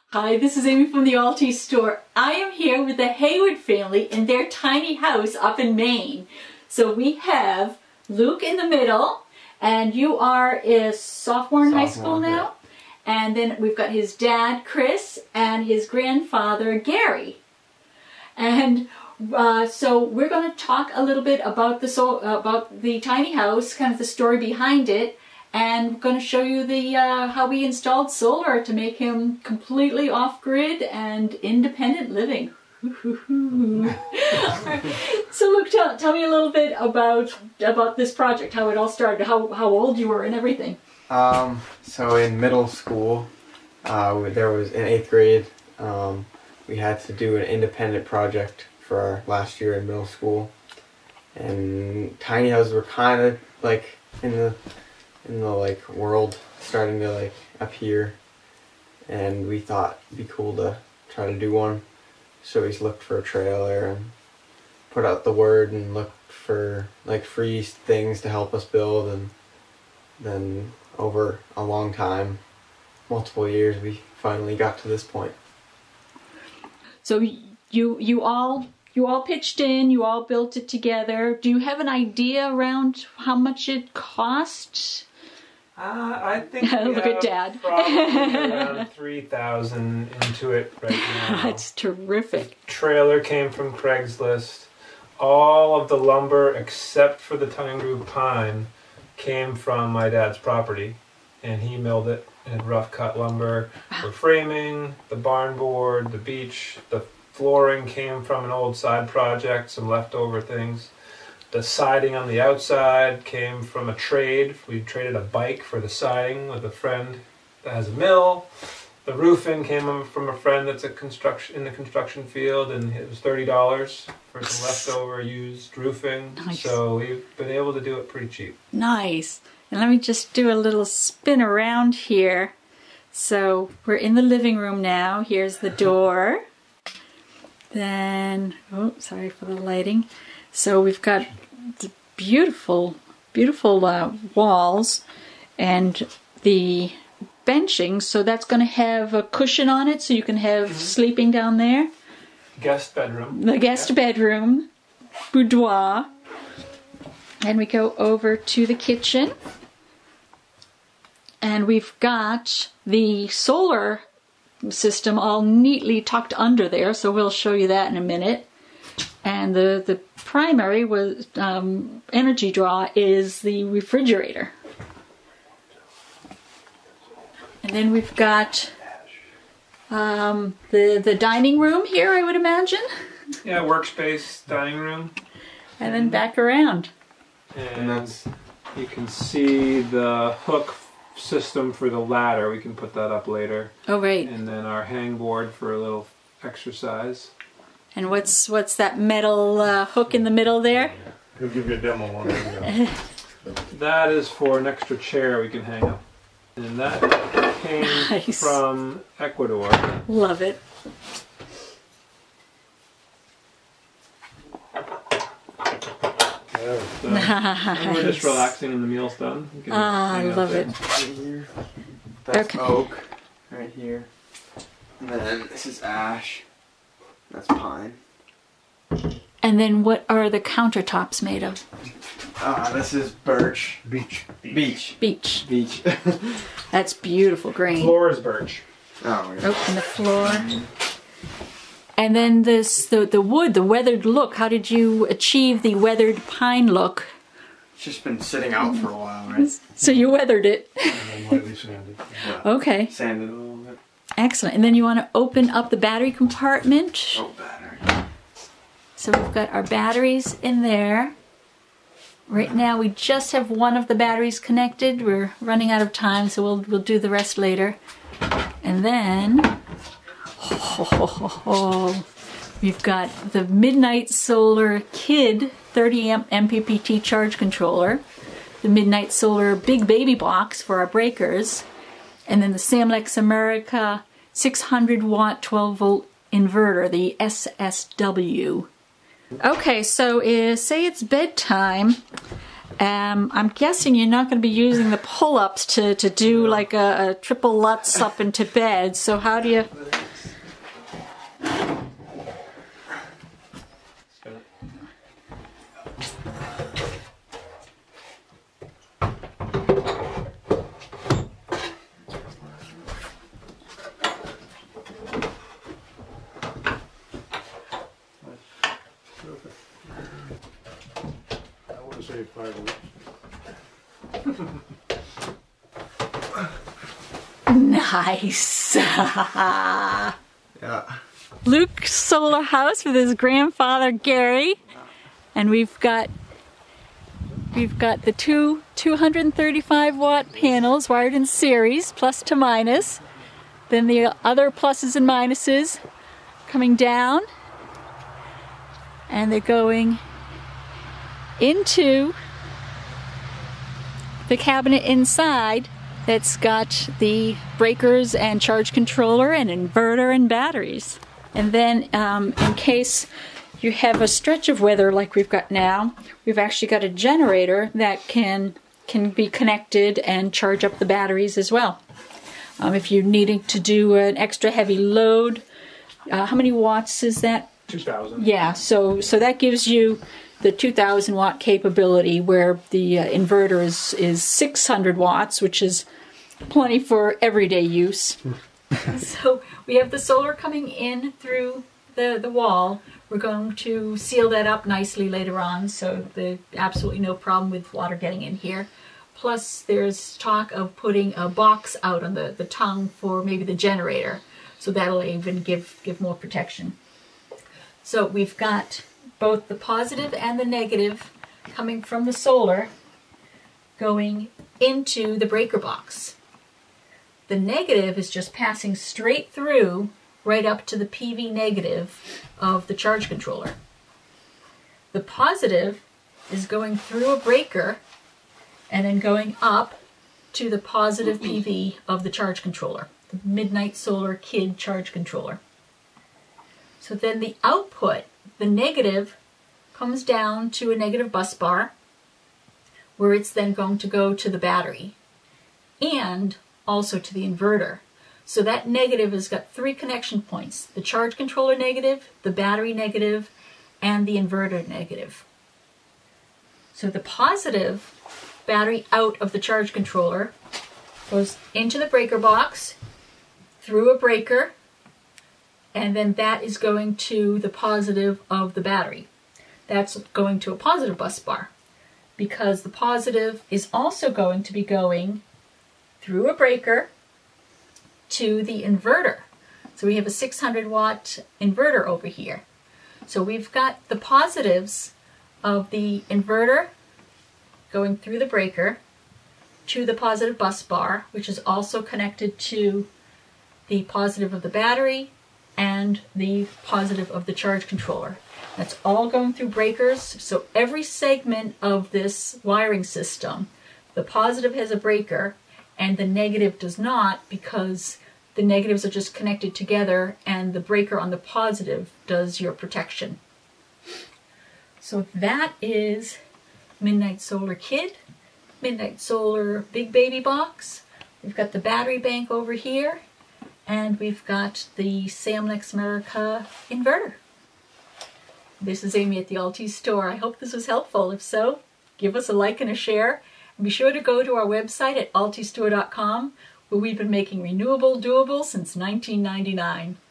Hi, this is Amy from the Alti store. I am here with the Hayward family in their tiny house up in Maine. So we have Luke in the middle, and you are a sophomore in high school now. Yeah. And then we've got his dad, Chris, and his grandfather, Gary. And so we're going to talk a little bit about the tiny house, kind of the story behind it. And we're going to show you the how we installed solar to make him completely off-grid and independent living. So Luke, tell me a little bit about this project, how it all started, how old you were and everything. So in middle school, there was in 8th grade, we had to do an independent project for our last year in middle school. And tiny houses were kind of like in the like world starting to like appear, and we thought it'd be cool to try to do one. So we looked for a trailer and put out the word and looked for like free things to help us build, and then over a long time, multiple years, we finally got to this point. So you all pitched in, you all built it together. Do you have an idea around how much it cost? I think we look at Dad. Probably around $3,000 into it right now. That's terrific. Trailer came from Craigslist. All of the lumber except for the tongue-and-groove pine came from my dad's property, and he milled it in rough cut lumber for framing, the barn board, the beach. The flooring came from an old side project, some leftover things. The siding on the outside came from a trade. We traded a bike for the siding with a friend that has a mill. The roofing came from a friend that's in the construction field, and it was $30 for some leftover used roofing. Nice. So we've been able to do it pretty cheap. Nice. And let me just do a little spin around here. So we're in the living room now. Here's the door. Then, oh, sorry for the lighting. So we've got the beautiful walls and the benching. So that's going to have a cushion on it, so you can have sleeping down there. Guest bedroom. The guest bedroom, boudoir. And we go over to the kitchen. And we've got the solar system all neatly tucked under there, so we'll show you that in a minute. And the primary was energy draw is the refrigerator. And then we've got the dining room here, I would imagine. Yeah, workspace, dining room. And then back around. And you can see the hook system for the ladder. We can put that up later. Oh, right. And then our hang board for a little exercise. And what's that metal hook in the middle there? He'll give you a demo one. That is for an extra chair we can hang up. And that came from Ecuador. Love it. So, nice. We're just relaxing and the meal's done. I love it. Right here. That's oak right here. And then this is ash. That's pine. And then what are the countertops made of? This is birch. Beech. Beech. That's beautiful grain. Floor is birch. Oh, yeah. Oh, and the floor. And then the wood, the weathered look. How did you achieve the weathered pine look? It's just been sitting out for a while, right? So you weathered it. And then lightly sanded. Yeah. Okay. Sanded a little bit. Excellent. And then you want to open up the battery compartment. Oh, battery. So we've got our batteries in there. Right now we just have one of the batteries connected. We're running out of time, so we'll do the rest later. And then we've got the Midnight Solar Kid 30 amp MPPT charge controller, the Midnight Solar Big Baby Box for our breakers, and then the Samlex America 600 watt 12 volt inverter, the SSW. Okay, so say it's bedtime. I'm guessing you're not going to be using the pull-ups to do like a triple Lutz up into bed. So how do you... I would have saved 5 weeks. Nice. Yeah. Luke's solar house with his grandfather Gary, and we've got the two 235-watt panels wired in series, plus to minus. Then the other pluses and minuses coming down, and they're going into the cabinet inside that's got the breakers and charge controller and inverter and batteries. And then in case you have a stretch of weather like we've got now, we've actually got a generator that can be connected and charge up the batteries as well. If you're needing to do an extra heavy load, how many watts is that? 2,000. Yeah, so that gives you the 2,000 watt capability, where the inverter is 600 watts, which is plenty for everyday use. So we have the solar coming in through the wall. We're going to seal that up nicely later on, so there's absolutely no problem with water getting in here. Plus there's talk of putting a box out on the tongue for maybe the generator, so that'll even give more protection. So we've got both the positive and the negative coming from the solar going into the breaker box. The negative is just passing straight through right up to the PV negative of the charge controller. The positive is going through a breaker and then going up to the positive PV of the charge controller, the Midnight Solar Kid charge controller. So then the output, the negative, comes down to a negative bus bar, where it's then going to go to the battery and also to the inverter. So that negative has got 3 connection points: the charge controller negative, the battery negative, and the inverter negative. So the positive battery out of the charge controller goes into the breaker box, through a breaker, and then that is going to the positive of the battery. That's going to a positive bus bar, because the positive is also going to be going through a breaker to the inverter. So we have a 600 watt inverter over here. So we've got the positives of the inverter going through the breaker to the positive bus bar, which is also connected to the positive of the battery and the positive of the charge controller. That's all going through breakers. So every segment of this wiring system, the positive has a breaker and the negative does not, because the negatives are just connected together and the breaker on the positive does your protection. So that is Midnight Solar Kid, Midnight Solar Big Baby Box. We've got the battery bank over here, and we've got the Samlex America inverter. This is Amy at the Alti Store. I hope this was helpful. If so, give us a like and a share. And be sure to go to our website at altistore.com, where we've been making renewable doable since 1999.